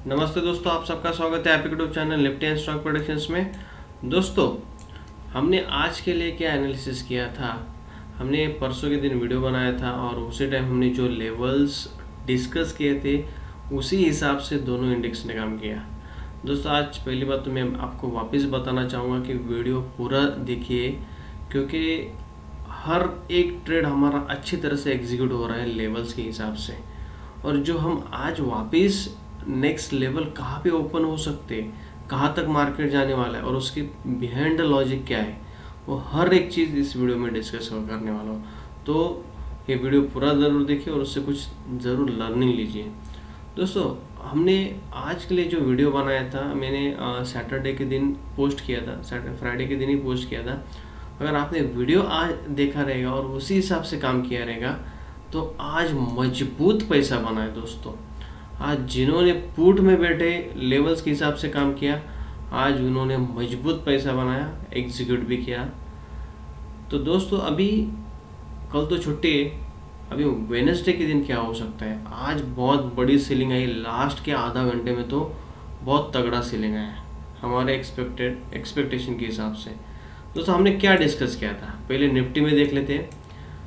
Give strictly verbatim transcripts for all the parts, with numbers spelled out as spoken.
नमस्ते दोस्तों, आप सबका स्वागत है आपके YouTube channel Nifty and stock predictions में। दोस्तों, हमने आज के लिए क्या एनालिसिस किया था, हमने परसों के दिन वीडियो बनाया था और उसी टाइम हमने जो लेवल्स डिस्कस किए थे उसी हिसाब से दोनों इंडेक्स ने काम किया। दोस्तों, आज पहली बात तो मैं आपको वापस बताना चाहूँगा कि वीडियो पूरा देखिए, क्योंकि हर एक ट्रेड हमारा अच्छी तरह से एग्जीक्यूट हो रहा है लेवल्स के हिसाब से। और जो हम आज वापस नेक्स्ट लेवल कहाँ पे ओपन हो सकते, कहाँ तक मार्केट जाने वाला है और उसके बिहाइंड द लॉजिक क्या है, वो हर एक चीज़ इस वीडियो में डिस्कस करने वाला हूँ। तो ये वीडियो पूरा ज़रूर देखिए और उससे कुछ ज़रूर लर्निंग लीजिए। दोस्तों, हमने आज के लिए जो वीडियो बनाया था, मैंने सैटरडे के दिन पोस्ट किया था, सैटरडे फ्राइडे के दिन ही पोस्ट किया था। अगर आपने वीडियो आज देखा रहेगा और उसी हिसाब से काम किया रहेगा तो आज मजबूत पैसा बना है। दोस्तों, आज जिन्होंने पुट में बैठे लेवल्स के हिसाब से काम किया, आज उन्होंने मजबूत पैसा बनाया, एग्जीक्यूट भी किया। तो दोस्तों, अभी कल तो छुट्टी है, अभी वेडनेसडे के दिन क्या हो सकता है। आज बहुत बड़ी सेलिंग आई, लास्ट के आधा घंटे में तो बहुत तगड़ा सेलिंग आया हमारे एक्सपेक्टेड एक्सपेक्टेशन के हिसाब से। दोस्तों, हमने क्या डिस्कस किया था, पहले निफ्टी में देख लेते हैं।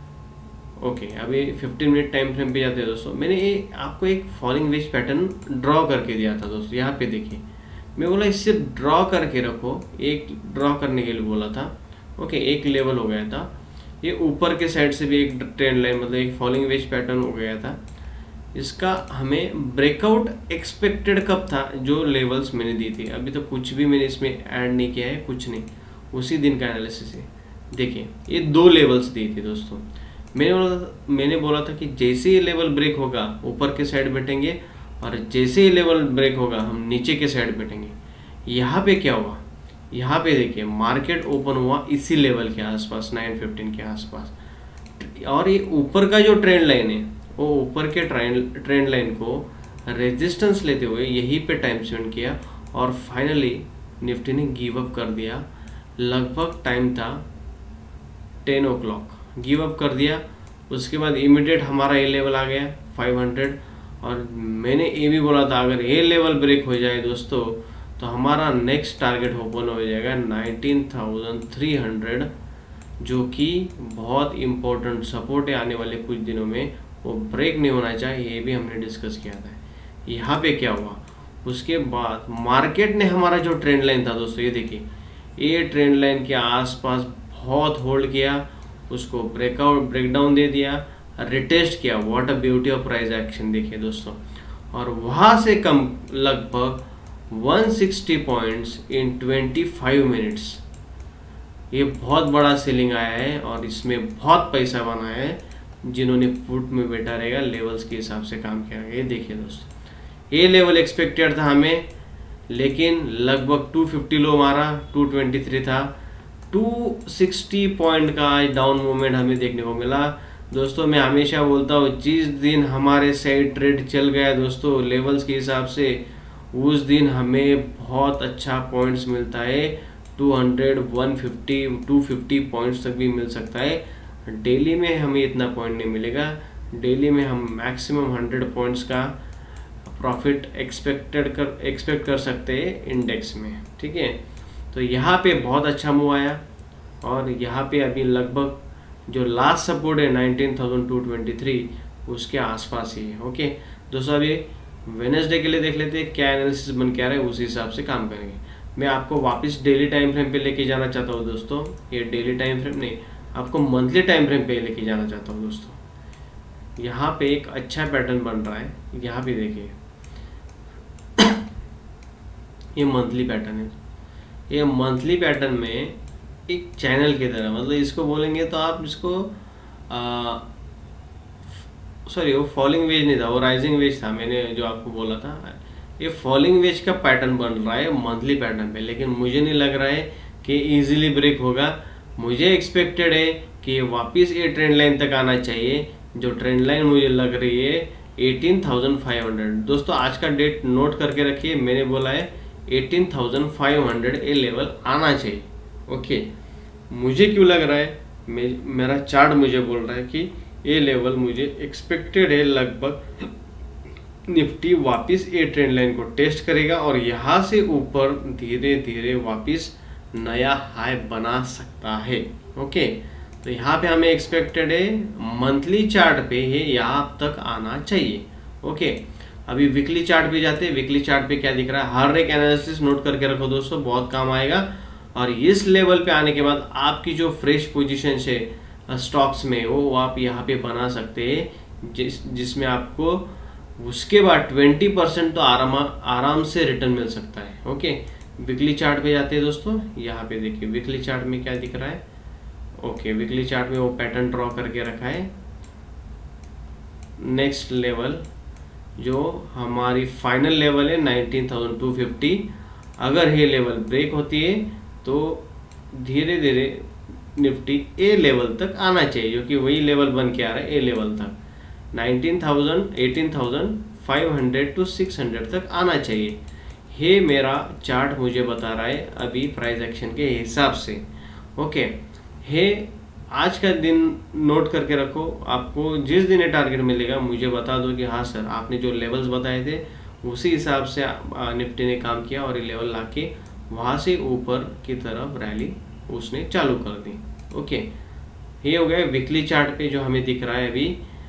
ओके okay, अभी पंद्रह मिनट टाइम फ्रेम पे जाते हैं। दोस्तों, मैंने ये आपको एक फॉलिंग वेज पैटर्न ड्रॉ करके दिया था। दोस्तों, यहाँ पे देखिए, मैं बोला इससे ड्रॉ करके रखो, एक ड्रॉ करने के लिए बोला था। ओके okay, एक लेवल हो गया था, ये ऊपर के साइड से भी एक ट्रेंड लाइन, मतलब एक फॉलिंग वेज पैटर्न हो गया था। इसका हमें ब्रेकआउट एक्सपेक्टेड कब था, जो लेवल्स मैंने दी थी। अभी तो कुछ भी मैंने इसमें ऐड नहीं किया है, कुछ नहीं, उसी दिन का एनालिसिस है। देखिए, ये दो लेवल्स दी थी। दोस्तों, मैंने बोला मैंने बोला था कि जैसे ही लेवल ब्रेक होगा ऊपर के साइड बैठेंगे और जैसे ही लेवल ब्रेक होगा हम नीचे के साइड बैठेंगे। यहाँ पे क्या हुआ, यहाँ पे देखिए मार्केट ओपन हुआ इसी लेवल के आसपास, नाइन फिफ्टीन के आसपास। और ये ऊपर का जो ट्रेंड लाइन है, वो ऊपर के ट्रेंड ट्रेंड लाइन को रेजिस्टेंस लेते हुए यहीं पे टाइम स्पेंड किया और फाइनली निफ्टी ने गिव अप कर दिया। लगभग टाइम था ten o'clock, give up कर दिया। उसके बाद इमीडिएट हमारा ये लेवल आ गया फाइव हंड्रेड। और मैंने ये भी बोला था अगर ये लेवल ब्रेक हो जाए दोस्तों तो हमारा नेक्स्ट टारगेट ओपन हो जाएगा नाइनटीन थाउजेंड थ्री हंड्रेड, जो कि बहुत इम्पोर्टेंट सपोर्ट है आने वाले कुछ दिनों में, वो ब्रेक नहीं होना चाहिए। ये भी हमने डिस्कस किया था। यहाँ पे क्या हुआ, उसके बाद मार्केट ने हमारा जो ट्रेंड लाइन था दोस्तों, ये देखिए, ये ट्रेंड लाइन के आसपास बहुत होल्ड किया, उसको ब्रेकआउट ब्रेकडाउन दे दिया, रिटेस्ट किया। What a beauty of price action देखिए दोस्तों। और वहाँ से कम लगभग one sixty points in twenty five minutes, ये बहुत बड़ा सेलिंग आया है और इसमें बहुत पैसा बना है जिन्होंने पुट में बैठा रहेगा, लेवल्स के हिसाब से काम किया। ये देखिए दोस्तों, ये लेवल एक्सपेक्टेड था हमें, लेकिन लगभग टू फिफ्टी लो मारा, टू ट्वेंटी थ्री था, टू सिक्सटी पॉइंट का आज डाउन मूवमेंट हमें देखने को मिला। दोस्तों, मैं हमेशा बोलता हूँ जिस दिन हमारे साइड ट्रेड चल गया दोस्तों लेवल्स के हिसाब से, उस दिन हमें बहुत अच्छा पॉइंट्स मिलता है। Two hundred, one fifty, two fifty points तक भी मिल सकता है। डेली में हमें इतना पॉइंट नहीं मिलेगा, डेली में हम मैक्सिमम हंड्रेड पॉइंट्स का प्रॉफिट एक्सपेक्टेड कर एक्सपेक्ट कर सकते हैं इंडेक्स में। ठीक है, तो यहाँ पे बहुत अच्छा मूव आया और यहाँ पे अभी लगभग जो लास्ट सपोर्ट है nineteen thousand two twenty three, उसके आसपास ही है। ओके दोस्तों, अभी वेडनेसडे के लिए देख लेते हैं क्या एनालिसिस बन के आ रहा है, उसी हिसाब से काम करेंगे। मैं आपको वापस डेली टाइम फ्रेम पे लेके जाना चाहता हूँ दोस्तों। ये डेली टाइम फ्रेम नहीं, आपको मंथली टाइम फ्रेम पे लेके जाना चाहता हूँ दोस्तों। यहाँ पे एक अच्छा पैटर्न बन रहा है, यहाँ पे देखिए ये मंथली पैटर्न है। ये मंथली पैटर्न में एक चैनल की तरह, मतलब इसको बोलेंगे तो आप इसको सॉरी वो फॉलिंग वेज नहीं था, वो राइजिंग वेज था। मैंने जो आपको बोला था, ये फॉलिंग वेज का पैटर्न बन रहा है मंथली पैटर्न पे, लेकिन मुझे नहीं लग रहा है कि इजीली ब्रेक होगा। मुझे एक्सपेक्टेड है कि वापस ये ट्रेंड लाइन तक आना चाहिए, जो ट्रेंड लाइन मुझे लग रही है एटीन थाउजेंड फाइव हंड्रेड। दोस्तों, आज का डेट नोट करके रखिए, मैंने बोला है एटीन थाउजेंड फाइव हंड्रेड ये लेवल आना चाहिए। ओके, मुझे क्यों लग रहा है, मे, मेरा चार्ट मुझे बोल रहा है कि ये लेवल मुझे एक्सपेक्टेड है लगभग निफ्टी वापस ए ट्रेंड लाइन को टेस्ट करेगा और यहाँ से ऊपर धीरे धीरे वापस नया हाई बना सकता है। ओके, तो यहाँ पे हमें एक्सपेक्टेड है मंथली चार्ट पे ये यहाँ तक आना चाहिए। ओके, अभी वीकली चार्ट पे जाते हैं। वीकली चार्ट पे क्या दिख रहा है, हर एक एनालिसिस नोट करके रखो दोस्तों, बहुत काम आएगा। और इस लेवल पे आने के बाद आपकी जो फ्रेश पोजीशन है स्टॉक्स में वो आप यहाँ पे बना सकते हैं, जिस जिसमें आपको उसके बाद ट्वेंटी परसेंट तो आराम आराम से रिटर्न मिल सकता है। ओके, वीकली चार्ट पे जाते हैं दोस्तों। यहाँ पे देखिए वीकली चार्ट में क्या दिख रहा है। ओके, वीकली चार्ट में वो पैटर्न ड्रॉ करके रखा है। नेक्स्ट लेवल जो हमारी फाइनल लेवल है नाइनटीन थाउजेंड टू फिफ्टी, अगर ये लेवल ब्रेक होती है तो धीरे धीरे निफ्टी ए लेवल तक आना चाहिए, जो कि वही लेवल बन के आ रहा है ए लेवल तक। Nineteen thousand eighteen thousand five hundred to six hundred तक आना चाहिए। ये मेरा चार्ट मुझे बता रहा है अभी प्राइस एक्शन के हिसाब से। ओके, हे आज का दिन नोट करके रखो। आपको जिस दिन ये टारगेट मिलेगा मुझे बता दो कि हाँ सर आपने जो लेवल्स बताए थे उसी हिसाब से निफ्टी ने काम किया और ये लेवल लाके वहाँ से ऊपर की तरफ रैली उसने चालू कर दी। ओके, ये हो गया वीकली चार्ट पे जो हमें दिख रहा है अभी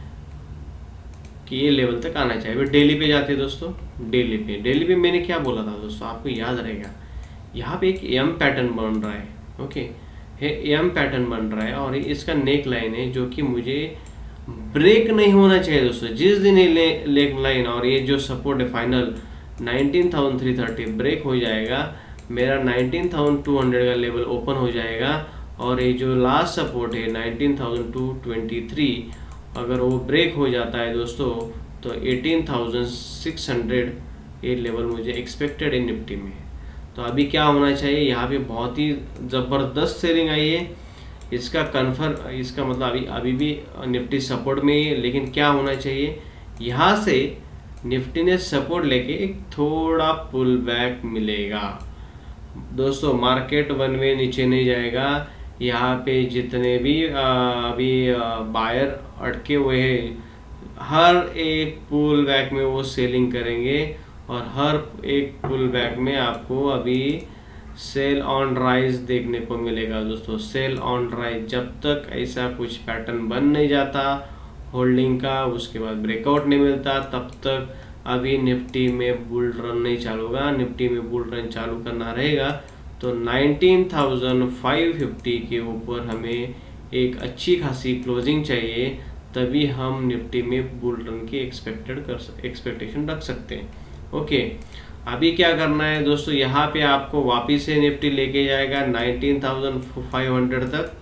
कि ये लेवल तक आना चाहिए। अभी डेली पे जाते हैं दोस्तों। डेली पे डेली पे मैंने क्या बोला था दोस्तों, आपको याद रहेगा, यहाँ पे एक एम पैटर्न बन रहा है। ओके, ये एम पैटर्न बन रहा है और इसका नेक लाइन है जो कि मुझे ब्रेक नहीं होना चाहिए दोस्तों। जिस दिन ये नेक लाइन और ये जो सपोर्ट है final nineteen thousand three thirty break हो जाएगा, मेरा नाइनटीन थाउजेंड टू हंड्रेड का लेवल ओपन हो जाएगा और ये जो लास्ट सपोर्ट है nineteen thousand two twenty three अगर वो ब्रेक हो जाता है दोस्तों तो एटीन थाउजेंड सिक्स हंड्रेड ये लेवल मुझे एक्सपेक्टेड है निफ्टी में। तो अभी क्या होना चाहिए, यहाँ पे बहुत ही ज़बरदस्त सेलिंग आई है। इसका कन्फर्म इसका मतलब अभी अभी भी निफ्टी सपोर्ट में ही है, लेकिन क्या होना चाहिए, यहाँ से निफ्टी ने सपोर्ट लेके एक थोड़ा पुल बैक मिलेगा दोस्तों। मार्केट वन वे नीचे नहीं जाएगा। यहाँ पे जितने भी आ, अभी बायर अटके हुए हैं हर एक पुल बैक में वो सेलिंग करेंगे और हर एक पुल बैक में आपको अभी सेल ऑन राइज देखने को मिलेगा दोस्तों। सेल ऑन राइज जब तक ऐसा कुछ पैटर्न बन नहीं जाता होल्डिंग का, उसके बाद ब्रेकआउट नहीं मिलता, तब तक अभी निफ्टी में बुल रन नहीं चालू होगा। निफ्टी में बुल रन चालू करना रहेगा तो नाइनटीन थाउजेंड फाइव फिफ्टी के ऊपर हमें एक अच्छी खासी क्लोजिंग चाहिए, तभी हम निफ्टी में बुल रन की एक्सपेक्टेड कर एक्सपेक्टेशन रख सकते हैं। ओके, अभी क्या करना है दोस्तों, यहाँ पे आपको वापिस से निफ्टी लेके जाएगा नाइनटीन थाउजेंड फाइव हंड्रेड तक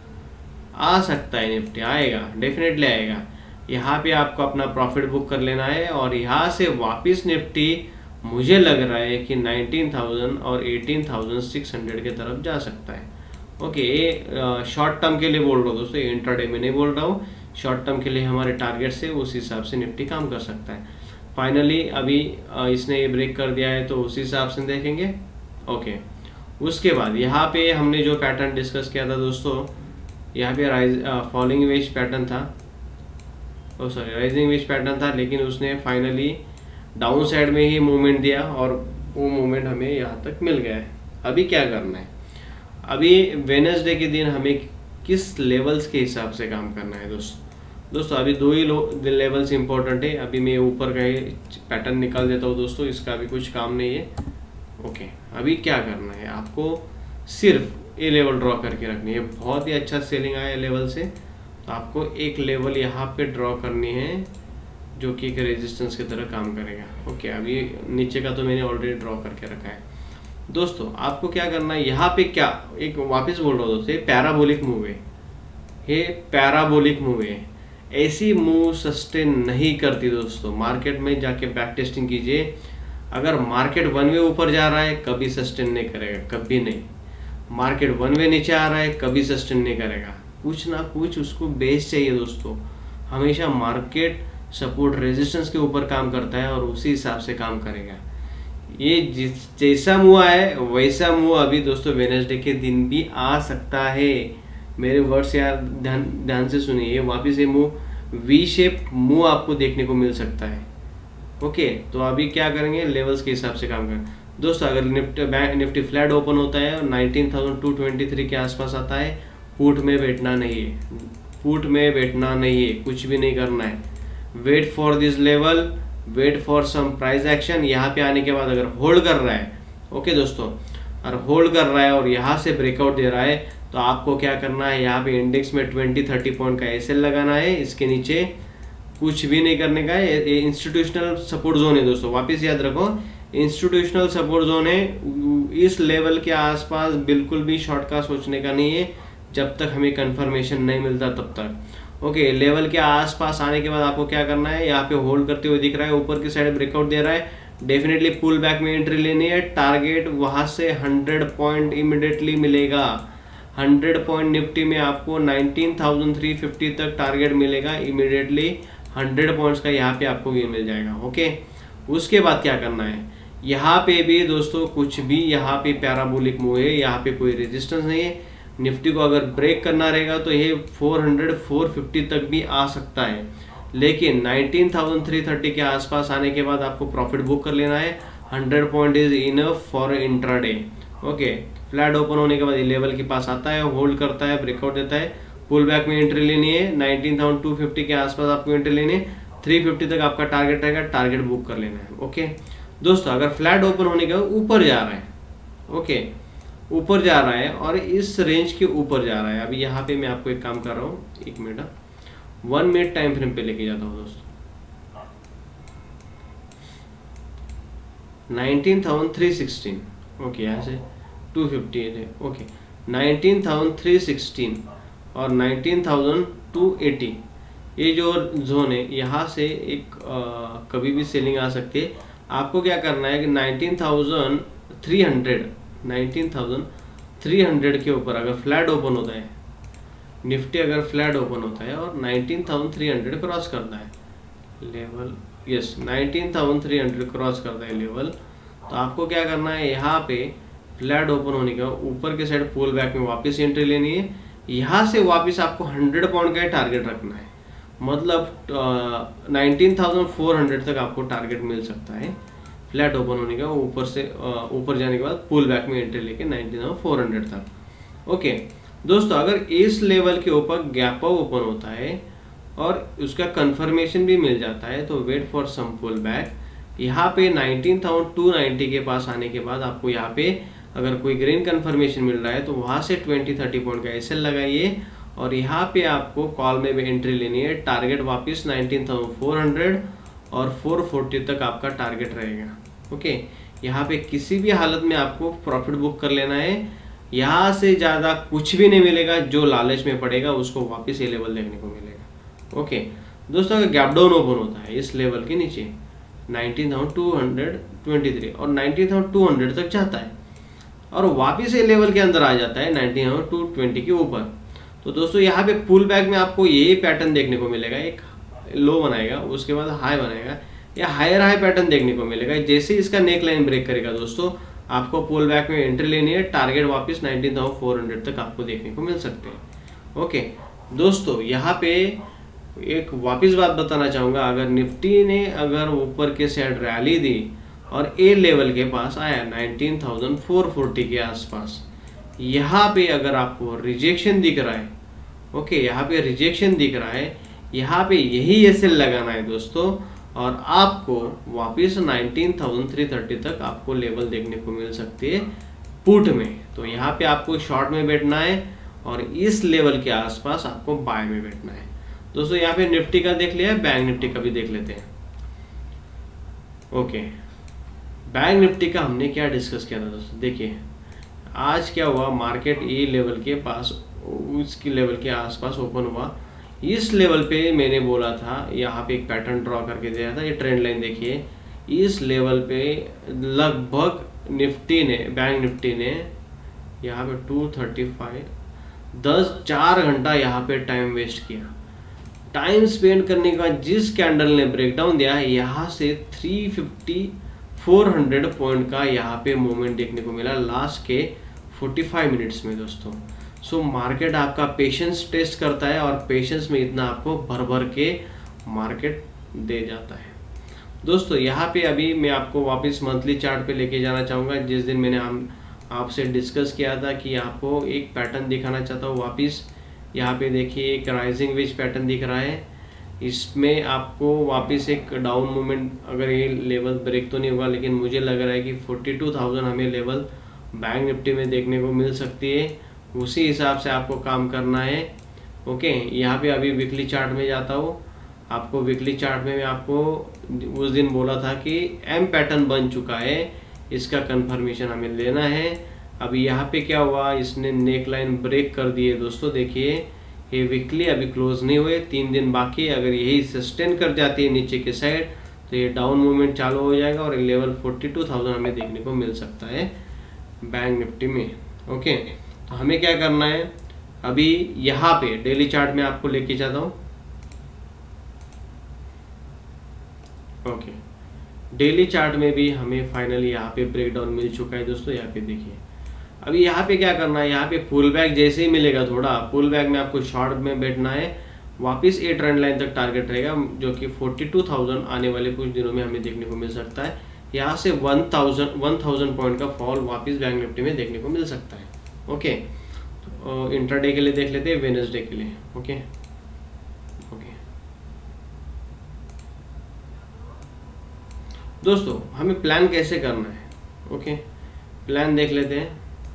आ सकता है। निफ्टी आएगा, डेफिनेटली आएगा। यहाँ पे आपको अपना प्रॉफिट बुक कर लेना है और यहाँ से वापस निफ्टी मुझे लग रहा है कि नाइनटीन थाउजेंड और एटीन थाउजेंड सिक्स हंड्रेड की तरफ जा सकता है। ओके, ये शॉर्ट टर्म के लिए बोल रहा हूँ दोस्तों, इंट्राडे में नहीं बोल रहा हूँ। शॉर्ट टर्म के लिए हमारे टारगेट से उस हिसाब से निफ्टी काम कर सकता है। फाइनली अभी इसने ये ब्रेक कर दिया है तो उस हिसाब से देखेंगे। ओके, उसके बाद यहाँ पे हमने जो पैटर्न डिस्कस किया था दोस्तों, यहाँ पे राइज फॉलिंग वेज पैटर्न था, oh sorry rising wedge pattern था, लेकिन उसने फाइनली डाउन साइड में ही मूवमेंट दिया और वो मूवमेंट हमें यहाँ तक मिल गया है। अभी क्या करना है, अभी वेडनेसडे के दिन हमें किस लेवल्स के हिसाब से काम करना है दोस्तों। दोस्तों अभी दो ही लेवल्स इंपॉर्टेंट है। अभी मैं ऊपर का ही पैटर्न निकाल देता हूँ दोस्तों, इसका अभी कुछ काम नहीं है। ओके, अभी क्या करना है, आपको सिर्फ ये लेवल ड्रॉ करके रखनी है। बहुत ही अच्छा सेलिंग आया लेवल से, तो आपको एक लेवल यहाँ पे ड्रॉ करनी है जो कि एक रेजिस्टेंस की तरह काम करेगा। ओके, अभी नीचे का तो मैंने ऑलरेडी ड्रॉ करके रखा है दोस्तों। आपको क्या करना है, यहाँ पे क्या एक वापस बोल रहा हूँ दोस्तों, ये पैराबोलिक मूव है, ये पैराबोलिक मूव है। ऐसी मूव सस्टेन नहीं करती दोस्तों। मार्केट में जाके बैक टेस्टिंग कीजिए, अगर मार्केट वन वे ऊपर जा रहा है कभी सस्टेन नहीं करेगा, कभी नहीं। मार्केट वन वे नीचे आ रहा है कभी सस्टेन नहीं करेगा, कुछ ना कुछ उसको बेस चाहिए दोस्तों। हमेशा मार्केट सपोर्ट रेजिस्टेंस के ऊपर काम करता है और उसी हिसाब से काम करेगा। ये जिस जैसा मूव है वैसा मूव अभी दोस्तों वेडनेसडे के दिन भी आ सकता है। मेरे वर्ड्स यार ध्यान ध्यान से सुनिए, वापिस ये मूव वी शेप मूव आपको देखने को मिल सकता है। ओके, तो अभी क्या करेंगे, लेवल्स के हिसाब से काम करें दोस्तों। अगर Nifty bank Nifty flat open होता है और nineteen thousand two twenty three के आसपास आता है, पुट में बैठना नहीं है, पुट में बैठना नहीं है, कुछ भी नहीं करना है। Wait for this level, wait for some price action. यहाँ पे आने के बाद अगर होल्ड कर रहा है, ओके दोस्तों, और होल्ड कर रहा है और यहाँ से ब्रेकआउट दे रहा है, तो आपको क्या करना है, यहाँ पे इंडेक्स में ट्वेंटी थर्टी पॉइंट का एस एल लगाना है। इसके नीचे कुछ भी नहीं करने का है। ये इंस्टीट्यूशनल सपोर्ट जोन है दोस्तों, वापस याद रखो, इंस्टीट्यूशनल सपोर्ट जोन है। इस लेवल के आसपास बिल्कुल भी शॉर्ट का सोचने का नहीं है, जब तक हमें कंफर्मेशन नहीं मिलता तब तक। ओके, लेवल के आसपास आने के बाद आपको क्या करना है, यहाँ पे होल्ड करते हुए दिख रहा है, ऊपर की साइड ब्रेकआउट दे रहा है, डेफिनेटली पुल बैक में एंट्री लेनी है। टारगेट वहां से हंड्रेड पॉइंट इमिडिएटली मिलेगा। हंड्रेड पॉइंट निफ्टी में आपको नाइनटीन थाउजेंड थ्री फिफ्टी तक टारगेट मिलेगा इमिडिएटली। हंड्रेड पॉइंट्स का यहाँ पे आपको गेन मिल जाएगा। ओके, उसके बाद क्या करना है, यहाँ पे भी दोस्तों कुछ भी, यहाँ पे पैराबोलिक मूव है, यहाँ पे कोई रेजिस्टेंस नहीं है। निफ्टी को अगर ब्रेक करना रहेगा तो ये फोर हंड्रेड फोर फिफ्टी तक भी आ सकता है, लेकिन नाइनटीन थाउजेंड थ्री थर्टी के आसपास आने के बाद आपको प्रॉफिट बुक कर लेना है। Hundred point is enough for intraday. Okay, flat open होने के बाद ये लेवल के पास आता है, होल्ड करता है, ब्रेकआउट देता है, पुल बैक में एंट्री लेनी है। नाइनटीन थाउजेंड टू फिफ्टी के आसपास आपको एंट्री लेनी है, थ्री फिफ्टी तक आपका टारगेट रहेगा, टारगेट बुक कर लेना है। ओके दोस्तों, अगर फ्लैट ओपन होने के बाद ऊपर जा रहा है, ओके ऊपर जा रहा है और इस रेंज के ऊपर जा रहा है, अभी यहाँ पे मैं आपको एक काम कर रहा हूँ, एक minute, one minute time frame पे लेके जाता हूँ दोस्तों। Nineteen thousand three sixteen, okay, यहाँ से टू फिफ्टी है, okay, nineteen thousand three sixteen और नाइनटीन थाउजेंड टू एटी, ये जो जोन है, यहाँ से एक आ, कभी भी सेलिंग आ सकती है। आपको क्या करना है कि nineteen thousand three hundred, nineteen thousand three hundred के ऊपर अगर फ्लैट ओपन होता है, निफ्टी अगर फ्लैट ओपन होता है और nineteen thousand three hundred cross करता है level, yes nineteen thousand three hundred cross करता है लेवल, तो आपको क्या करना है, यहाँ पे फ्लैट ओपन होने का ऊपर के साइड पुल बैक में वापस एंट्री लेनी है। यहाँ से वापस आपको हंड्रेड पॉइंट का टारगेट रखना है, मतलब नाइनटीन थाउजेंड फोर हंड्रेड तक आपको टारगेट मिल सकता है फ्लैट ओपन होने का, ऊपर से ऊपर जाने के बाद पुल बैक में एंट्री लेके नाइनटीन थाउजेंड फोर हंड्रेड तक। ओके दोस्तों, अगर इस लेवल के ऊपर गैप अप ओपन होता है और उसका कंफर्मेशन भी मिल जाता है, तो wait for some pull back. यहाँ पे नाइनटीन थाउजेंड टू नाइंटी के पास आने के बाद आपको यहाँ पे अगर कोई ग्रीन कंफर्मेशन मिल रहा है तो वहाँ से ट्वेंटी थर्टी पॉइंट का एस एल लगाइए और यहाँ पे आपको कॉल में भी एंट्री लेनी है। टारगेट वापस नाइनटीन थाउजेंड फोर हंड्रेड और फोर फोर्टी तक आपका टारगेट रहेगा। ओके, यहाँ पे किसी भी हालत में आपको प्रॉफिट बुक कर लेना है। यहाँ से ज़्यादा कुछ भी नहीं मिलेगा, जो लालच में पड़ेगा उसको वापस ये लेवल देखने को मिलेगा। ओके दोस्तों, अगर गैप डाउन ओपन होता है इस लेवल के नीचे nineteen thousand two hundred twenty three और नाइनटीन थाउजेंड टू हंड्रेड तक जाता है और वापस ये लेवल के अंदर आ जाता है नाइनटीन थाउजेंड टू ट्वेंटी के ऊपर, तो दोस्तों यहाँ पे पुल बैक में आपको यही पैटर्न देखने को मिलेगा। एक लो बनाएगा, उसके बाद हाई बनाएगा या हायर हाई पैटर्न देखने को मिलेगा। जैसे इसका नेक लाइन ब्रेक करेगा दोस्तों, आपको पुल बैक में एंट्री लेनी है। टारगेट वापस नाइनटीन थाउजेंड फोर हंड्रेड तक आपको देखने को मिल सकते हैं। ओके दोस्तों, यहाँ पे एक वापस बात बताना चाहूँगा, अगर निफ्टी ने अगर ऊपर के साइड रैली दी और ए लेवल के पास आया नाइनटीन थाउजेंड फोर फोर्टी के आसपास, यहाँ पे अगर आपको रिजेक्शन दिख रहा है, ओके यहाँ पे रिजेक्शन दिख रहा है, यहाँ पे यही एस एल लगाना है दोस्तों और आपको वापस नाइनटीन थाउजेंड थ्री थर्टी तक आपको लेवल देखने को मिल सकती है पुट में। तो यहाँ पे आपको शॉर्ट में बैठना है और इस लेवल के आसपास आपको बाय में बैठना है। दोस्तों यहाँ पे निफ्टी का देख लिया है, बैंक निफ्टी का भी देख लेते हैं। ओके, बैंक निफ्टी का हमने क्या डिस्कस किया था दोस्तों, देखिए आज क्या हुआ, मार्केट ये लेवल के पास उसकी लेवल के आसपास ओपन हुआ। इस लेवल पे मैंने बोला था, यहाँ पे एक पैटर्न ड्रॉ करके दिया था, ये ट्रेंड लाइन देखिए, इस लेवल पे लगभग निफ्टी ने बैंक निफ्टी ने यहाँ पे टू थर्टी फाइव दस चार घंटा यहाँ पे टाइम वेस्ट किया। टाइम स्पेंड करने के बाद जिस कैंडल ने ब्रेकडाउन दिया है, यहाँ से three fifty four hundred point का यहाँ पे मूवमेंट देखने को मिला लास्ट के फोर्टी फाइव मिनट्स में दोस्तों। सो so, मार्केट आपका पेशेंस टेस्ट करता है और पेशेंस में इतना आपको भर भर के मार्केट दे जाता है। दोस्तों यहाँ पे अभी मैं आपको वापस मंथली चार्ट पे लेके जाना चाहूँगा। जिस दिन मैंने हम आपसे डिस्कस किया था कि आपको एक पैटर्न दिखाना चाहता हूँ वापस। यहाँ पे देखिए एक राइजिंग वेज पैटर्न दिख रहा है, इसमें आपको वापस एक डाउन मूवमेंट, अगर ये लेवल ब्रेक तो नहीं होगा लेकिन मुझे लग रहा है कि फोर्टी टू थाउजेंड हमें लेवल बैंक निफ्टी में देखने को मिल सकती है। उसी हिसाब से आपको काम करना है। ओके, यहाँ पे अभी वीकली चार्ट में जाता हूँ। आपको वीकली चार्ट में मैं आपको उस दिन बोला था कि एम पैटर्न बन चुका है, इसका कंफर्मेशन हमें लेना है। अभी यहाँ पे क्या हुआ, इसने नेक लाइन ब्रेक कर दी है दोस्तों। देखिए ये वीकली अभी क्लोज नहीं हुए, तीन दिन बाकी। अगर यही सस्टेन कर जाती है नीचे के साइड तो ये डाउन मूवमेंट चालू हो जाएगा और लेवल फोर्टी टू थाउजेंड हमें देखने को मिल सकता है बैंक निफ्टी में। ओके, तो हमें क्या करना है, अभी यहाँ पे डेली चार्ट में आपको लेके जाता हूँ। ओके, डेली चार्ट में भी हमें फाइनली यहाँ पे ब्रेकडाउन मिल चुका है दोस्तों। यहाँ पे देखिए अभी यहाँ पे क्या करना है, यहाँ पे पुल बैक जैसे ही मिलेगा, थोड़ा पुल बैक में आपको शॉर्ट में बैठना है। वापस ए ट्रेंड लाइन तक टारगेट रहेगा जो कि फोर्टी टू थाउजेंड आने वाले कुछ दिनों में हमें देखने को मिल सकता है। यहाँ से one thousand one thousand point का फॉल वापस बैंक निफ्टी में देखने को मिल सकता है। ओके, तो इंट्राडे के लिए देख लेते हैं, वेडनेसडे के लिए। ओके ओके दोस्तों, हमें प्लान कैसे करना है। ओके, प्लान देख लेते हैं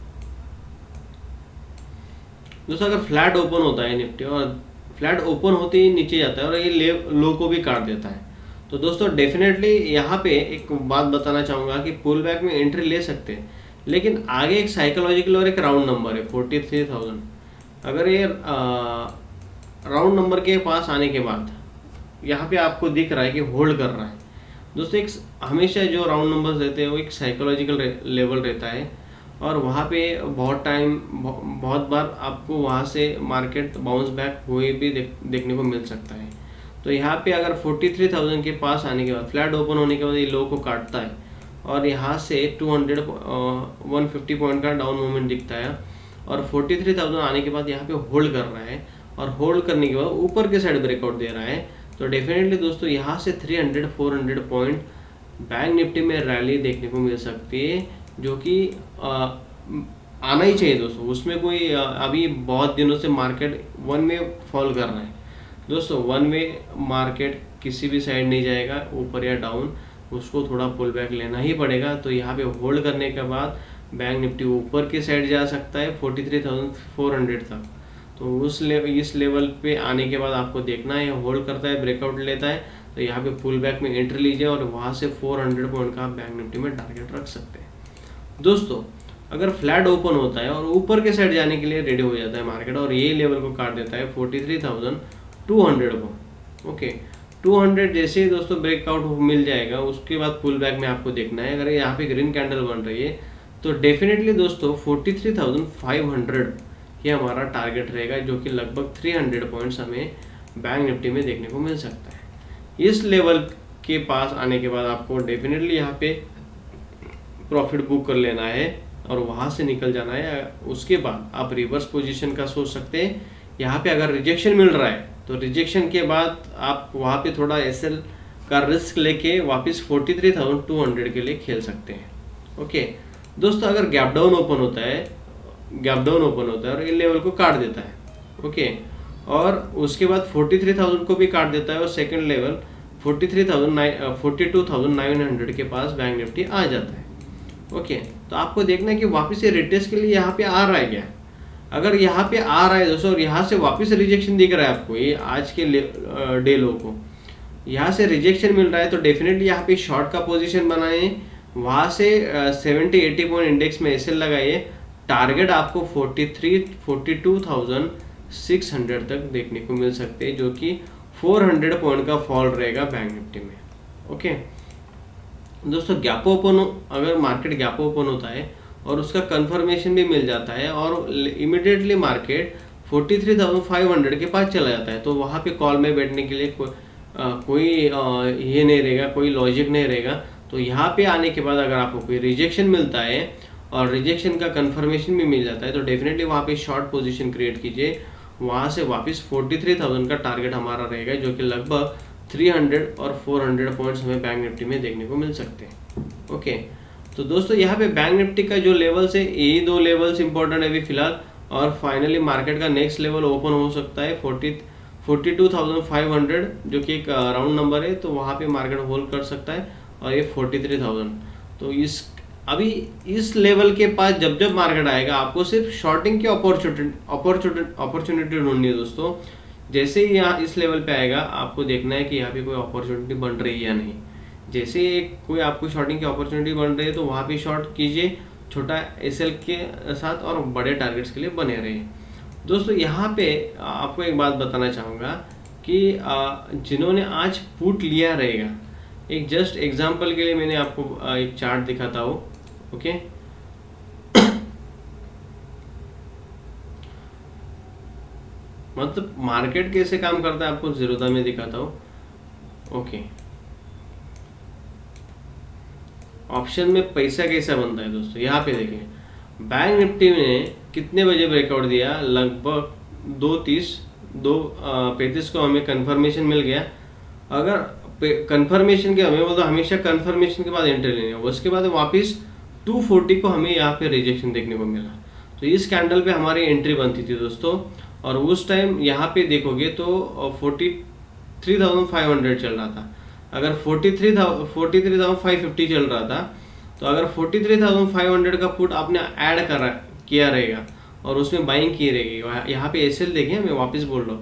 दोस्तों। अगर फ्लैट ओपन होता है निफ्टी और फ्लैट ओपन होते ही नीचे जाता है और ये ले लो को भी काट देता है, तो दोस्तों डेफिनेटली यहाँ पे एक बात बताना चाहूँगा कि पुल बैक में एंट्री ले सकते हैं, लेकिन आगे एक साइकोलॉजिकल और एक राउंड नंबर है फोर्टी थ्री थाउजेंड। अगर ये राउंड नंबर के पास आने के बाद यहाँ पे आपको दिख रहा है कि होल्ड कर रहा है दोस्तों, एक हमेशा जो राउंड नंबर्स रहते हैं वो एक साइकोलॉजिकल लेवल रहता है और वहाँ पे बहुत टाइम बहुत बार आपको वहाँ से मार्केट बाउंस बैक हुए भी देख, देखने को मिल सकता है। तो यहाँ पे अगर फोर्टी थ्री थाउजेंड के पास आने के बाद फ्लैट ओपन होने के बाद ये लो को काटता है और यहाँ से two hundred one fifty point का डाउन मूवमेंट दिखता है और फोर्टी थ्री थाउजेंड आने के बाद यहाँ पे होल्ड कर रहा है और होल्ड करने के बाद ऊपर के साइड ब्रेकआउट दे रहा है, तो डेफिनेटली दोस्तों यहाँ से three hundred four hundred point bank Nifty में रैली देखने को मिल सकती है, जो कि आना ही चाहिए दोस्तों। उसमें कोई आ, अभी बहुत दिनों से मार्केट वन में फॉल कर रहा है दोस्तों। वन में मार्केट किसी भी साइड नहीं जाएगा, ऊपर या डाउन, उसको थोड़ा पुल बैक लेना ही पड़ेगा। तो यहाँ पे होल्ड करने के बाद बैंक निफ्टी ऊपर के साइड जा सकता है forty three thousand four hundred तक। तो उस ले इस लेवल पे आने के बाद आपको देखना है होल्ड करता है, ब्रेकआउट लेता है, तो यहाँ पे पुल बैक में एंट्री लीजिए और वहाँ से फोर हंड्रेड पॉइंट का बैंक निफ्टी में टारगेट रख सकते हैं दोस्तों। अगर फ्लैट ओपन होता है और ऊपर के साइड जाने के लिए रेडी हो जाता है मार्केट और ये लेवल को काट देता है forty three thousand two hundred को, ओके, टू हंड्रेड जैसे ही दोस्तों ब्रेकआउट मिल जाएगा उसके बाद पुल बैक में आपको देखना है। अगर यहाँ पे ग्रीन कैंडल बन रही है तो डेफिनेटली दोस्तों forty three thousand five hundred ये हमारा टारगेट रहेगा, जो कि लगभग थ्री हंड्रेड पॉइंट्स हमें बैंक निफ्टी में देखने को मिल सकता है। इस लेवल के पास आने के बाद आपको डेफिनेटली यहाँ पे प्रॉफिट बुक कर लेना है और वहाँ से निकल जाना है। उसके बाद आप रिवर्स पोजीशन का सोच सकते हैं। यहाँ पे अगर रिजेक्शन मिल रहा है तो रिजेक्शन के बाद आप वहाँ पे थोड़ा एसएल का रिस्क लेके वापस forty three thousand two hundred के लिए खेल सकते हैं। ओके दोस्तों, अगर गैप डाउन ओपन होता है गैप डाउन ओपन होता है और इन लेवल को काट देता है, ओके, और उसके बाद फोर्टी थ्री थाउजेंड को भी काट देता है और second level forty three thousand forty two thousand nine hundred के पास बैंक निफ्टी आ जाता है। ओके, तो आपको देखना है कि वापस ये रिटेस्ट के लिए यहाँ पे आ रहा है क्या। अगर यहाँ पे आ रहा है दोस्तों और यहाँ से वापस रिजेक्शन दिख रहा है आपको, ये आज के डे लो को यहाँ से रिजेक्शन मिल रहा है, तो डेफिनेटली यहाँ पे शॉर्ट का पोजीशन बनाए, वहाँ से सेवेंटी एटी पॉइंट इंडेक्स में एसएल लगाइए। टारगेट आपको forty three forty two thousand six hundred तक देखने को मिल सकते हैं, जो कि फोर हंड्रेड पॉइंट का फॉल रहेगा बैंक निफ्टी में। ओके दोस्तों, गैप ओपन अगर मार्केट गैप ओपन होता है और उसका कंफर्मेशन भी मिल जाता है और immediately market forty three thousand five hundred के पास चला जाता है, तो वहाँ पे कॉल में बैठने के लिए को, आ, कोई आ, ये नहीं रहेगा, कोई लॉजिक नहीं रहेगा। तो यहाँ पे आने के बाद अगर आपको कोई रिजेक्शन मिलता है और रिजेक्शन का कंफर्मेशन भी मिल जाता है, तो डेफिनेटली वहाँ पे शॉर्ट पोजीशन क्रिएट कीजिए। वहाँ से वापस फोर्टी थ्री थाउजेंड का टारगेट हमारा रहेगा, जो कि लगभग थ्री हंड्रेड और फोर हंड्रेड पॉइंट्स हमें बैंक निफ्टी में देखने को मिल सकते हैं। ओके, तो दोस्तों यहाँ पे बैंक निफ्टी का जो लेवल्स है, यही दो लेवल्स इंपॉर्टेंट है अभी फिलहाल, और फाइनली मार्केट का नेक्स्ट लेवल ओपन हो सकता है forty forty two thousand five hundred, जो कि एक राउंड नंबर है, तो वहाँ पे मार्केट होल्ड कर सकता है, और ये फोर्टी थ्री थाउजेंड। तो इस अभी इस लेवल के पास जब जब मार्केट आएगा, आपको सिर्फ शॉर्टिंग की अपॉर्चुनिटी अपॉर्चुनिटी अपॉर्चुनिटी ढूंढनी है दोस्तों। जैसे ही यहाँ इस लेवल पे आएगा, आपको देखना है कि यहाँ पे कोई अपॉर्चुनिटी बन रही है या नहीं। जैसे ही कोई आपको शॉर्टिंग की अपॉर्चुनिटी बन रही है, तो वहाँ पे शॉर्ट कीजिए छोटा एसएल के साथ, और बड़े टारगेट्स के लिए बने रहिए। दोस्तों यहाँ पे आपको एक बात बताना चाहूँगा कि जिन्होंने आज पुट लिया रहेगा, एक जस्ट एग्जांपल के लिए मैंने आपको एक चार्ट दिखाता हूँ। ओके, मतलब मार्केट कैसे काम करता है आपको जीरोधा में दिखाता हूँ। ओके, ऑप्शन में पैसा कैसा बनता है दोस्तों, यहाँ पे देखिए बैंक निफ्टी में कितने बजे ब्रेकआउट दिया, लगभग दो तीस दो पैंतीस को हमें कंफर्मेशन मिल गया। अगर कंफर्मेशन के हमें बोलते हमेशा कंफर्मेशन के बाद एंट्री लेनी है, उसके बाद वापस टू फोर्टी को हमें यहाँ पे रिजेक्शन देखने को मिला। तो इस कैंडल पे हमारी एंट्री बनती थी दोस्तों, और उस टाइम यहाँ पे देखोगे तो forty three thousand five hundred चल रहा था। अगर forty three forty three thousand five fifty चल रहा था, तो अगर forty three thousand five hundred का पुट आपने ऐड करा किया रहेगा और उसमें बाइंग की रहेगी, यहाँ पे एसएल देखिए, मैं वापस बोल रहा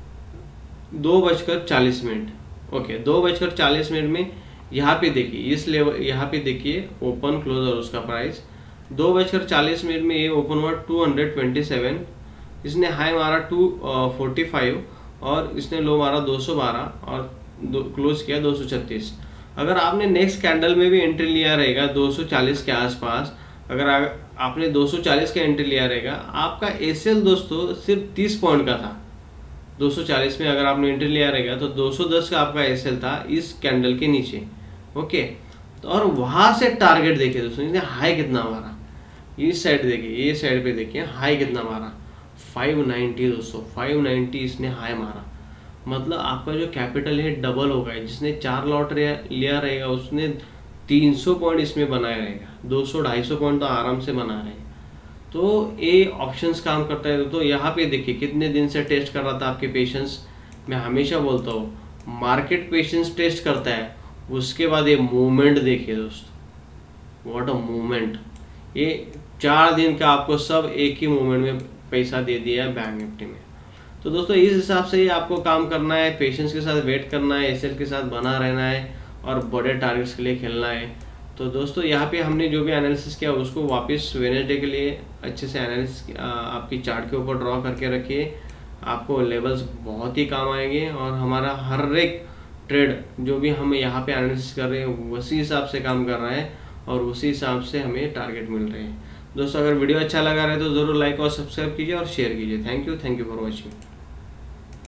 हूँ, दो बजकर चालीस मिनट ओके दो बजकर चालीस मिनट में यहाँ पे देखिए इस लेवल, यहाँ पे देखिए ओपन क्लोज और उसका प्राइस दो बजकर चालीस मिनट में ये ओपन हुआ टू हंड्रेड ट्वेंटी सेवन, इसने हाई मारा टू फोर्टी फाइव और इसने लो मारा दो सौ बारह और क्लोज किया दो सौ छत्तीस। अगर आपने नेक्स्ट कैंडल में भी एंट्री लिया रहेगा दो सौ चालीस के आसपास, अगर आ, आपने दो सौ चालीस का एंट्री लिया रहेगा, आपका एसएल दोस्तों सिर्फ तीस पॉइंट का था। दो सौ चालीस में अगर आपने एंट्री लिया रहेगा तो दो सौ दस का आपका एसएल था इस कैंडल के नीचे। ओके, तो और वहां से टारगेट देखिए दोस्तों, इसने हाई कितना मारा, इस साइड देखिए, ये साइड पे देखिए हाई कितना मारा, फाइव नाइंटी दोस्तों, फाइव नाइंटी इसने हाई मारा। मतलब आपका जो कैपिटल है डबल हो गया। जिसने चार लॉट लिया रहेगा उसने तीन सौ पॉइंट इसमें बनाया रहेगा, दो सौ ढाई सौ पॉइंट तो आराम से बना रहे। तो ये ऑप्शंस काम करता है। तो यहाँ पे देखिए कितने दिन से टेस्ट कर रहा था आपके पेशेंस। मैं हमेशा बोलता हूँ मार्केट पेशेंस टेस्ट करता है, उसके बाद ये मूवमेंट देखिए दोस्तों, व्हाट अ मूवमेंट। ये चार दिन का आपको सब एक ही मूवमेंट में पैसा दे दिया है बैंक निफ्टी में। तो दोस्तों इस हिसाब से ही आपको काम करना है, पेशेंस के साथ वेट करना है, एसएल के साथ बना रहना है और बड़े टारगेट्स के लिए खेलना है। तो दोस्तों यहाँ पे हमने जो भी एनालिसिस किया उसको वापस वेडनेसडे के लिए अच्छे से एनालिसिस आपकी चार्ट के ऊपर ड्रॉ करके रखिए, आपको लेवल्स बहुत ही काम आएंगे और हमारा हर एक ट्रेड जो भी हम यहाँ पे एनालिसिस कर रहे हैं उसी हिसाब से काम कर रहा है और उसी हिसाब से हमें टारगेट मिल रहे हैं। दोस्तों अगर वीडियो अच्छा लगा रहा है तो ज़रूर लाइक और सब्सक्राइब कीजिए और शेयर कीजिए। Thank you thank you for watching.